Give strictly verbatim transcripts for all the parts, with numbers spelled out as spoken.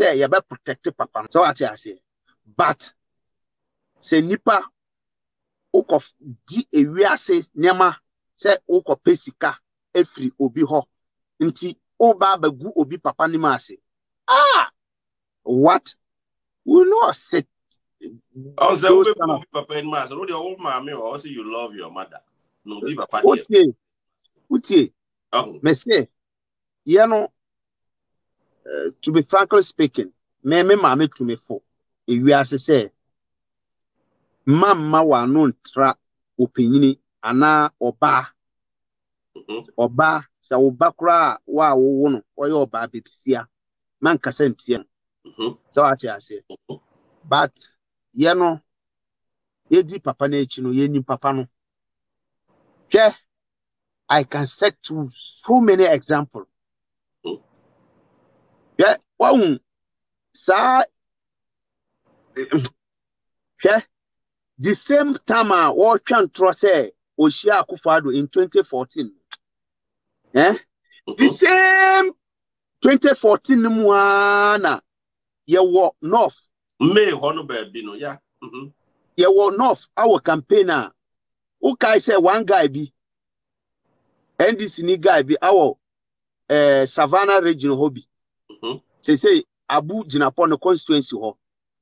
say you be protect papa. So what I say. But say nipa uko di ewiase nyama say uko pesika efri obi ho. Nti oba bagu obi papa ni ma ase. Ah, what? We know sit. Oh, so we go papa in mass. No, the old mommy also you love your mother. No, be papa. Utie, utie. Oh, me say, you know, uh, to be frankly speaking, me me mommy to me for. If we as say, mama wa no tra opinion ana oba, oba sa oba kura wa wo no oyo oba bebisia man kasa ntia. So what I say, but you know. Yedi papa na echi no yeni papa no. Yeah, I can set to so many examples. Yeah, wow. Sa yeah, the same time I was trying to say Oshia Akufo in twenty fourteen. Yeah, the same twenty fourteen mwana ye walk north. Me hono baby no yeah. Ye walk north our campaigner. Who can say one guy be and this new guy be our uh, Savannah region hobby. They say Abu Jinapon constituency ho.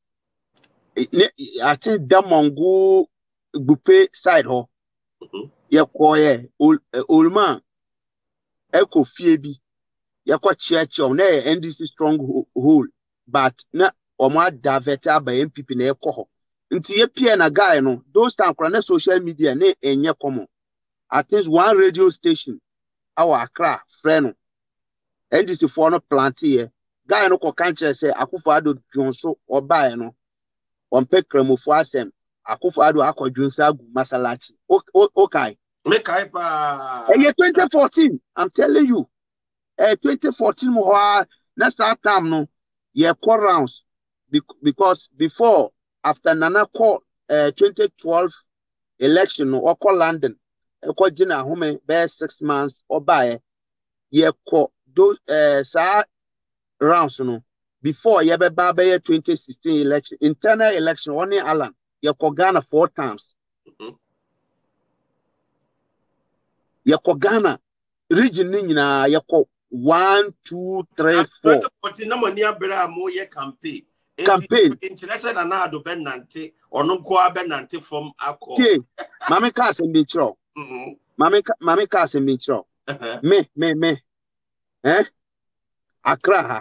I think Damongo Bupe side ho. Ya koye Ulma Eko Fiebi. Ya kwa church on there N D C stronghold, but na Oma Daveta by M P P na eko ho. Nti ye pia na guy no those time na social media ne enye common. I think one radio station our Accra friend N D C for no plant here. Guy no ko kanche say Akufo Addo Jonso oba no on pe kremofo asem Akufo Addo akodwunsa agu masalachi. Okay. Me kai pa. Eh twenty fourteen, I'm telling you. Eh twenty fourteen mo na start time no ye call rounds because before after Nana call uh, twenty twelve election no or call London e call Gina home be six months or by ye call those uh sa rounds no before ye be ba be twenty sixteen election internal election one in Alan ye call Ghana four times. Mm-hmm. Ye call Ghana region ni na ye call one two three four. twenty fourteen na money abira mo ye campaign. Campaign. Interested and Addo Benante or no go Benante from Akko. Mammy Cass and Mitro. Mammy Mammy Cass and Mitro. Me, me, me. Eh? Accra.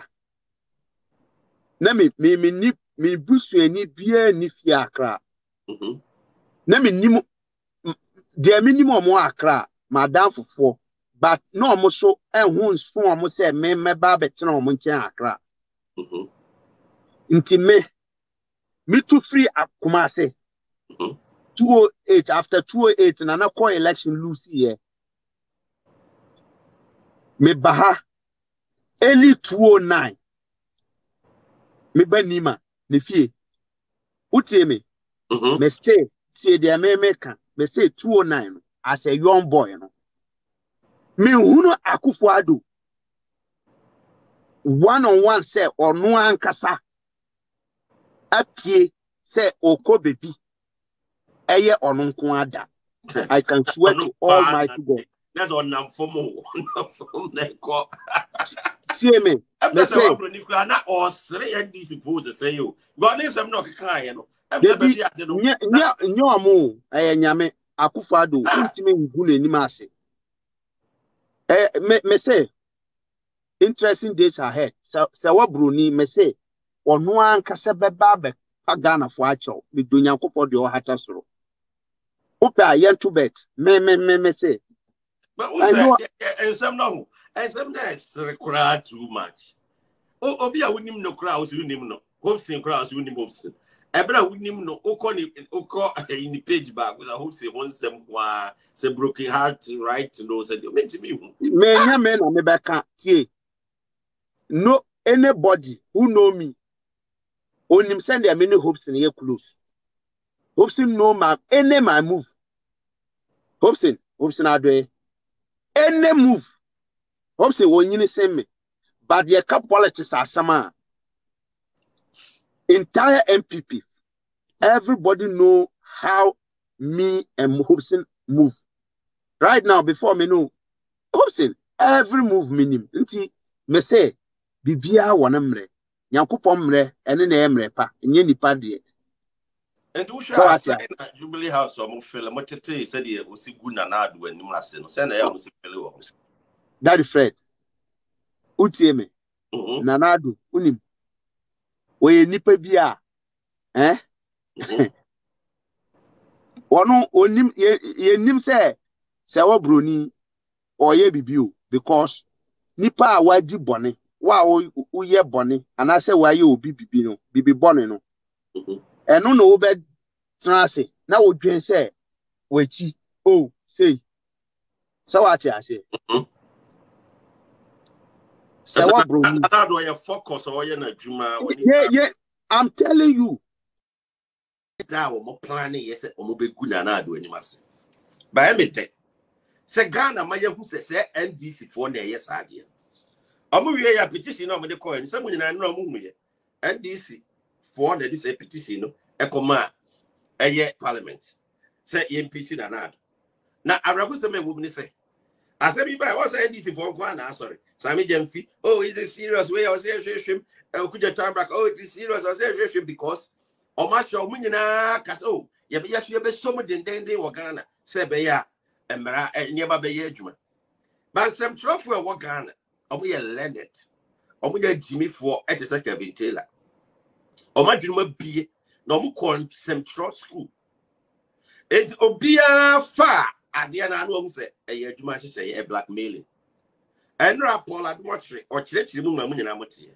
Nami, me, me, nip, me, busu, any beer, nifia Accra. Nami, nimo, dear minimum more Accra, madame for four. But no, almost so, and won't so almost say, me, me, barbet, no, Muncha Accra. Inti me, me too free at Kumase. two oh eight after two oh eight and another call election lose here. Me baha early two oh nine. Me benima ne fie. Utie me. Me stay see the American. Me say two oh nine as a young boy. No. Me huno Akufo Addo. One on one say or no ankasa. Apie say oko baby eye onunko ada. I can swear to Almighty God. That's on nam fomo from neko. See me. Me say na or three N D C supposed to say you. God is am not kan no. Baby nya nya nya amu eh nyame Akufo Addo ntime ngu n'anim ase. Eh me me say interesting days ahead. So so what bruni me say ono ankasa beba be Ghana for acho me do Nyankopɔ de o hata soro opa yen to bet me me me me say but we say and some no and some that's required too much o obi a wonim no kra o si wonim no hopsin kra o si wonim hopsin ebra wonim no okɔ ni okɔ in the page back was a hopsin one sem kwa say broken heart right to know say me to me me nya me na me be ka tie no anybody who know me onim send there many hopes in here close. Hopes in no my any my move. Hopes in hopes in Addo any move. Hopes in one you send me. But the cup politics are some entire M P P, everybody know how me and Hobson move. Right now, before me know, Hobson, every move minim. Nti, me say, bibia wana mre. Nyankopon mre, ene ne mre pa. Nye nipa die. And we shall so say na Jubilee House or Mufela, Motete said he was good and Addo when Nimasin, send a young fellow. Daddy Fred, Utieme, Nanadu, Unim. We nipa bia, eh? Ono onim ye nim say Serwaa broni or ye bibiu because nipa a wadi bone wa wo ye bone and I say why you obi bibi no bibi bone no eno no wo be trance na wo dwen say wachi oh say Sawati ase Serwaa broni Addo ye focus or ye na juma yeah yeah I'm telling you that we mo planning yes o mo be good na Addo animas by me take se Ghana ma ye hu se se N D C for na yes ade omo wie ya petition no mo de coin se mo nyina no mo hu ye N D C for na this petition no e koma eye parliament se ye impeach na Addo na arabu se me wo ni se asabi ba was N D C for kwa na sorry Sami Jemfi oh is it serious way I say shwem e kuja time back oh it is serious I say shwem because o ma show mo nyina kas oh ye be yeso ye be so mo den den den wo Ghana se be ya emra nieba be ye adwuma ban sem trofo e wo Ghana o mo ye learned o mo ye Jimmy for et se Kevin Taylor o ma dwuma bie na o mo kon sem tro school enti obia fa ade na anu o mo se e ye adwuma hye ye blackmailing enra Paul Admotre o kirechiri mu mamu nyina motie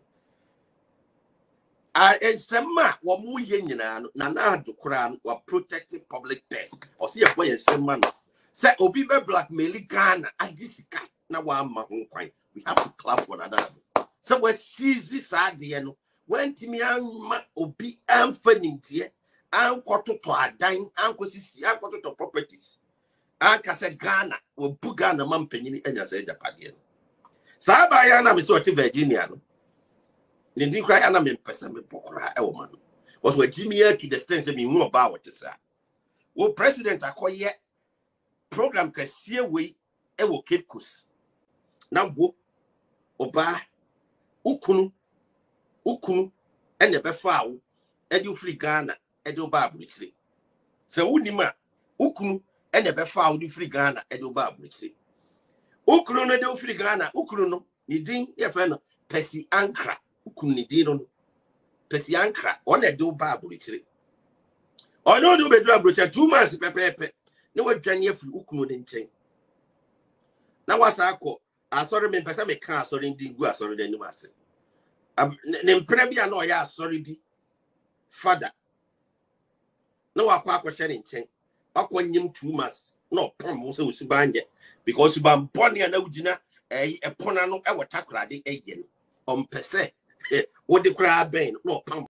a ensema wo mu ye nyina no na na Addo kura wa protecting public purse o se ye boy ensema no se obi be blackmail Ghana agisika na wa ma ho kwan we have to clap for that se we seize saade no wantimi anma obi amfa nintie ankototo adan ankosisi ankototo properties anka se Ghana wo bu Ghana mampanyini anya se japade no Saba ya na me so ti Virginia no. Ni din kra ya na me pese me pokora e wo man. Was Virginia to the extent say me hu oba what is that. Wo president akoye program kasie we e wo Cape Coast. Na wo oba ukunu ukunu ene be fa wo e di free Ghana e di oba abritire. Se woni ma ukunu ene be fa wo di free Ghana e di oba abritire. Ukunu no de free Ghana ukunu no ni din ye fe no pesi ankra ukunu ni din no pesi ankra on e do ba aburichire ono do be do aburichire two months pepepe ne wadwane afiri ukunu de nchen na wasa akọ asori me pesa me kan asori ndi gu asori de nim ase ne mpena bia na oya asori bi father na wakọ akọ hye nchen akọ nyim two months no pom so usubanye because you ban bonny and ugina eh e pona no e wota krade eye no on pese wo de kra ben no pam